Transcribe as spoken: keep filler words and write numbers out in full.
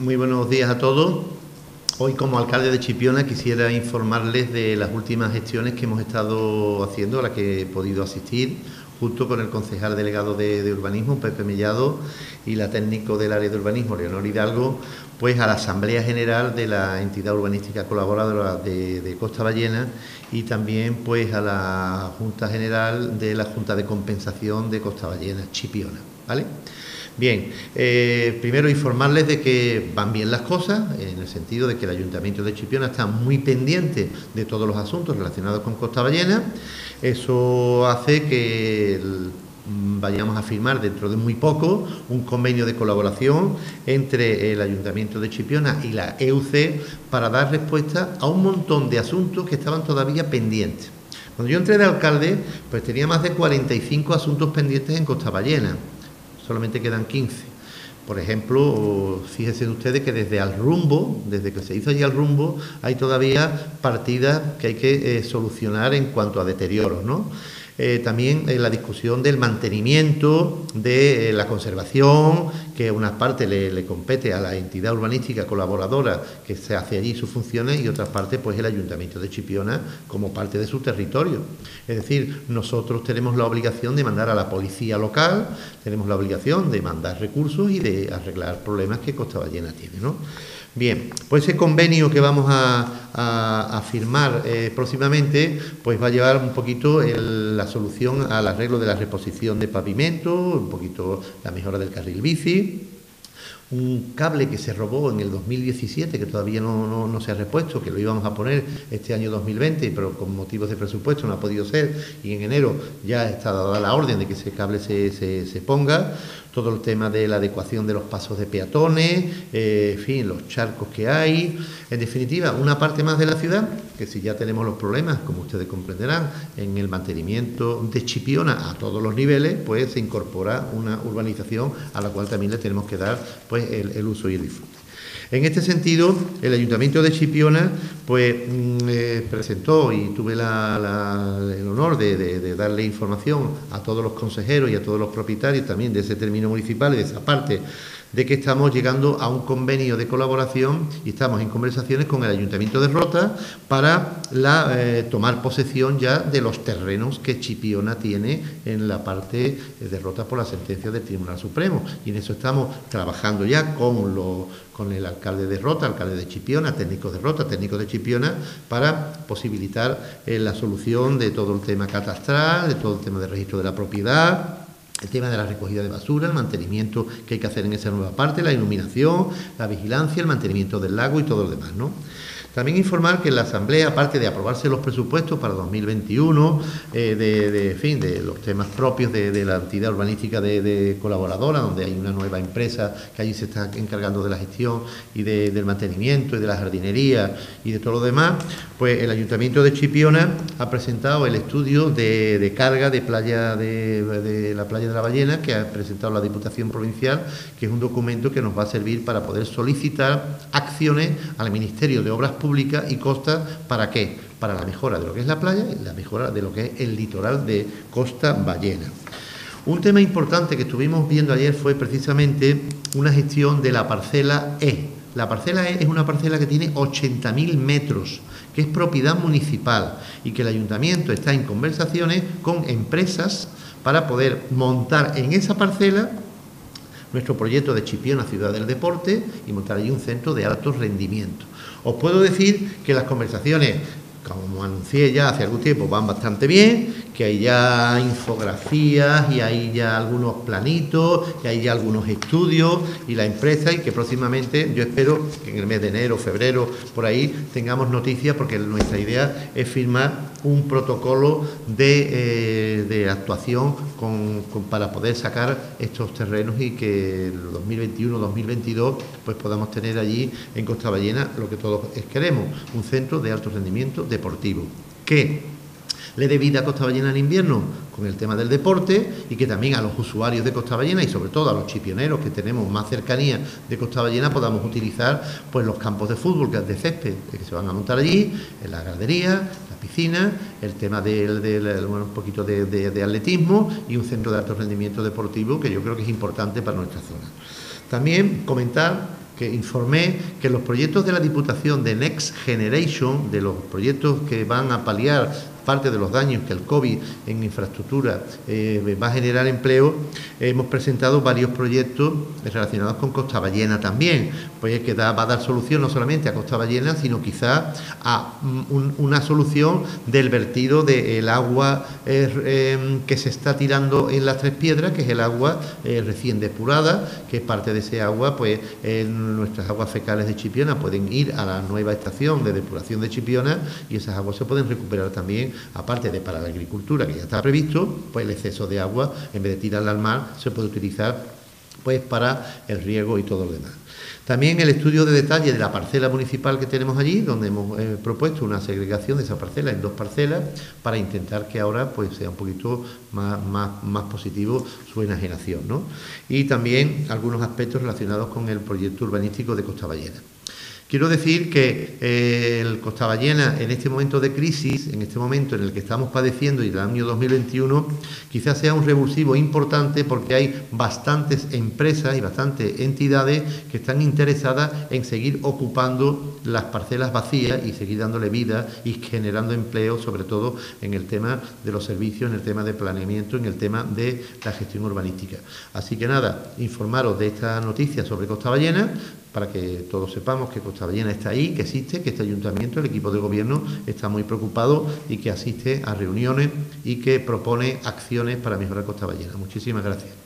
Muy buenos días a todos. Hoy, como alcalde de Chipiona, quisiera informarles de las últimas gestiones que hemos estado haciendo, a las que he podido asistir, junto con el concejal delegado de, de Urbanismo, Pepe Mellado, y la técnico del área de Urbanismo, Leonor Hidalgo, pues a la Asamblea General de la entidad urbanística colaboradora de, de Costa Ballena, y también pues a la Junta General de la Junta de Compensación de Costa Ballena, Chipiona, ¿vale? Bien, eh, primero informarles de que van bien las cosas, en el sentido de que el Ayuntamiento de Chipiona está muy pendiente de todos los asuntos relacionados con Costa Ballena. Eso hace que el, vayamos a firmar dentro de muy poco un convenio de colaboración entre el Ayuntamiento de Chipiona y la E U C para dar respuesta a un montón de asuntos que estaban todavía pendientes. Cuando yo entré de alcalde, pues tenía más de cuarenta y cinco asuntos pendientes en Costa Ballena. Solamente quedan quince. Por ejemplo, fíjense ustedes que desde Al Rumbo, desde que se hizo allí Al Rumbo, hay todavía partidas que hay que eh, solucionar en cuanto a deterioros, ¿no? Eh, también eh, la discusión del mantenimiento, de eh, la conservación, que una parte le, le compete a la entidad urbanística colaboradora que se hace allí sus funciones, y otra parte pues el Ayuntamiento de Chipiona como parte de su territorio. Es decir, nosotros tenemos la obligación de mandar a la policía local, tenemos la obligación de mandar recursos y de arreglar problemas que Costa Ballena tiene, ¿no? Bien, pues ese convenio que vamos a, a, a firmar eh, próximamente, pues va a llevar un poquito el, la solución al arreglo de la reposición de pavimento, un poquito la mejora del carril bici, un cable que se robó en el dos mil diecisiete, que todavía no, no, no se ha repuesto, que lo íbamos a poner este año dos mil veinte, pero con motivos de presupuesto no ha podido ser, y en enero ya está dada la orden de que ese cable se, se, se ponga. Todo el tema de la adecuación de los pasos de peatones, eh, en fin, los charcos que hay. En definitiva, una parte más de la ciudad, que si ya tenemos los problemas, como ustedes comprenderán, en el mantenimiento de Chipiona a todos los niveles, pues se incorpora una urbanización a la cual también le tenemos que dar pues el, el uso y el disfrute. En este sentido, el Ayuntamiento de Chipiona pues eh, presentó, y tuve la, la, el honor de, de, de darle información a todos los consejeros y a todos los propietarios también de ese término municipal y de esa parte, de que estamos llegando a un convenio de colaboración y estamos en conversaciones con el Ayuntamiento de Rota para la, eh, tomar posesión ya de los terrenos que Chipiona tiene en la parte de Rota por la sentencia del Tribunal Supremo. Y en eso estamos trabajando ya con, lo, con el alcalde de Rota, alcalde de Chipiona, técnicos de Rota, técnicos de Chipiona, para posibilitar eh, la solución de todo el tema catastral, de todo el tema de registro de la propiedad, el tema de la recogida de basura, el mantenimiento que hay que hacer en esa nueva parte, la iluminación, la vigilancia, el mantenimiento del lago y todo lo demás, ¿no? También informar que en la Asamblea, aparte de aprobarse los presupuestos para dos mil veintiuno, eh, de, de, en fin, de los temas propios de, de la entidad urbanística de, de colaboradora, donde hay una nueva empresa que allí se está encargando de la gestión y de, del mantenimiento y de la jardinería y de todo lo demás, pues el Ayuntamiento de Chipiona ha presentado el estudio de, de carga de playa de, de la playa de la Ballena, que ha presentado la Diputación Provincial, que es un documento que nos va a servir para poder solicitar acciones al Ministerio de Obras Públicas y Costas. ¿Para qué? Para la mejora de lo que es la playa y la mejora de lo que es el litoral de Costa Ballena. Un tema importante que estuvimos viendo ayer fue precisamente una gestión de la parcela E. La parcela E es una parcela que tiene ochenta mil metros, que es propiedad municipal y que el Ayuntamiento está en conversaciones con empresas para poder montar en esa parcela nuestro proyecto de Chipiona Ciudad del Deporte y montar allí un centro de alto rendimiento. Os puedo decir que las conversaciones, como anuncié ya hace algún tiempo, van bastante bien, que hay ya infografías y hay ya algunos planitos, y hay ya algunos estudios y la empresa, y que próximamente yo espero que en el mes de enero, febrero, por ahí tengamos noticias, porque nuestra idea es firmar un protocolo de, eh, de actuación con, con, para poder sacar estos terrenos y que en dos mil veintiuno dos mil veintidós pues podamos tener allí en Costa Ballena lo que todos queremos, un centro de alto rendimiento deportivo, que le dé vida a Costa Ballena en invierno con el tema del deporte, y que también a los usuarios de Costa Ballena y sobre todo a los chipioneros que tenemos más cercanía de Costa Ballena podamos utilizar pues los campos de fútbol de césped que se van a montar allí, en la gradería, la piscina, el tema del, del bueno, un poquito de, de, de atletismo y un centro de alto rendimiento deportivo que yo creo que es importante para nuestra zona. También comentar que informé que los proyectos de la Diputación de Next Generation, de los proyectos que van a paliar parte de los daños que el COVID en infraestructura eh, va a generar empleo, eh, hemos presentado varios proyectos relacionados con Costa Ballena también, pues que da, va a dar solución no solamente a Costa Ballena, sino quizá a un, una solución del vertido del agua eh, eh, que se está tirando en las Tres Piedras, que es el agua eh, recién depurada, que es parte de ese agua, pues eh, nuestras aguas fecales de Chipiona pueden ir a la nueva estación de depuración de Chipiona y esas aguas se pueden recuperar también. Aparte de para la agricultura, que ya está previsto, pues el exceso de agua, en vez de tirarla al mar, se puede utilizar pues para el riego y todo lo demás. También el estudio de detalle de la parcela municipal que tenemos allí, donde hemos eh, propuesto una segregación de esa parcela en dos parcelas para intentar que ahora pues sea un poquito más, más, más positivo su enajenación, ¿no? Y también algunos aspectos relacionados con el proyecto urbanístico de Costa Ballena. Quiero decir que eh, el Costa Ballena, en este momento de crisis, en este momento en el que estamos padeciendo y el año dos mil veintiuno, quizás sea un revulsivo importante porque hay bastantes empresas y bastantes entidades que están interesadas en seguir ocupando las parcelas vacías y seguir dándole vida y generando empleo, sobre todo en el tema de los servicios, en el tema de planeamiento, en el tema de la gestión urbanística. Así que nada, informaros de esta noticia sobre Costa Ballena, para que todos sepamos que Costa Ballena está ahí, que existe, que este ayuntamiento, el equipo de gobierno, está muy preocupado y que asiste a reuniones y que propone acciones para mejorar Costa Ballena. Muchísimas gracias.